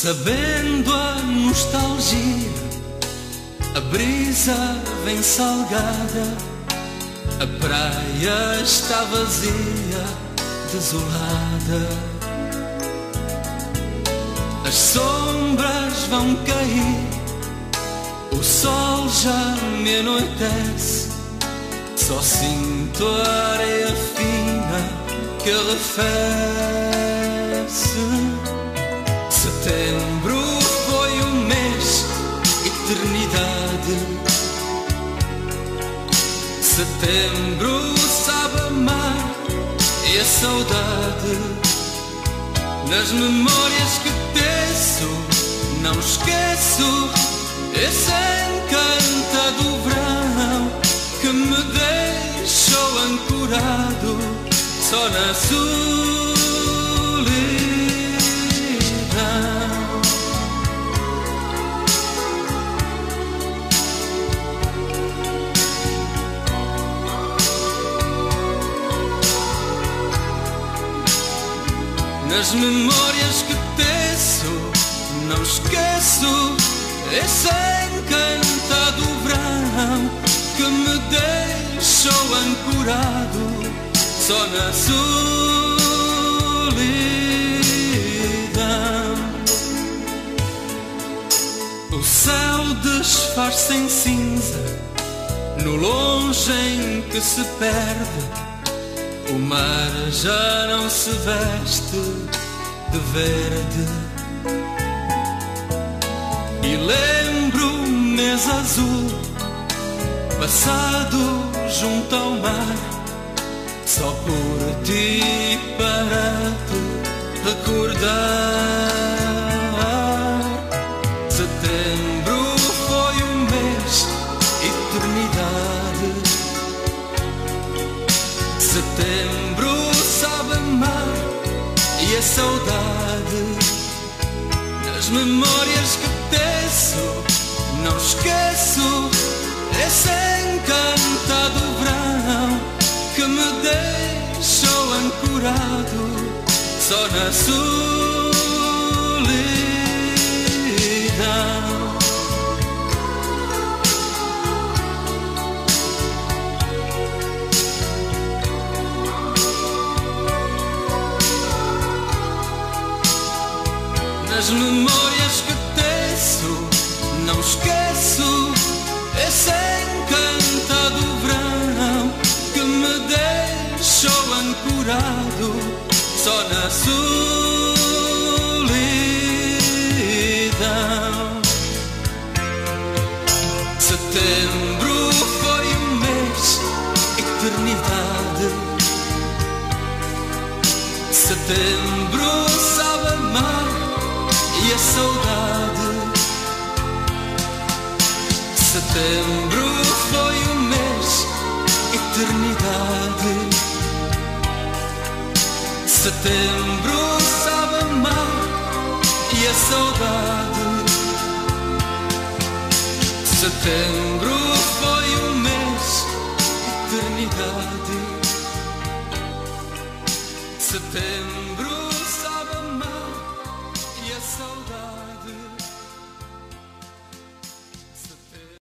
sabendo a nostalgia, a brisa vem salgada, a praia está vazia, desolada. As sombras vão cair, o sol já me anoitece, só sinto a areia fina que arrefece. Setembro foi um mês, eternidade. Setembro sabe amar e a saudade. Nas memórias que teço, não esqueço esse encanto do verão que me deixou ancorado só na solidão. Nas memórias que teço, não esqueço esse encanto do verão que me deixou ancorado só na solidão. O céu desfaz-se em cinza, no longe em que se perde. O mar já não se veste de verde. E lembro um mês azul passado junto ao mar, só por ti para te recordar. Setembro foi um mês, eternidade. Setembro sabe amar e a saudade. Nas memórias que teço, não esqueço esse encanto do verão que me deixou ancorado só na solidão. Nas memórias que teço, não esqueço esse encanto do verão que me deixou ancorado só na solidão. Setembro foi um mês, eternidade. Setembro sabe amar e a saudade. Setembro foi um mês, eternidade. Setembro sabe amar e a saudade. Setembro foi um mês, eternidade. Setembro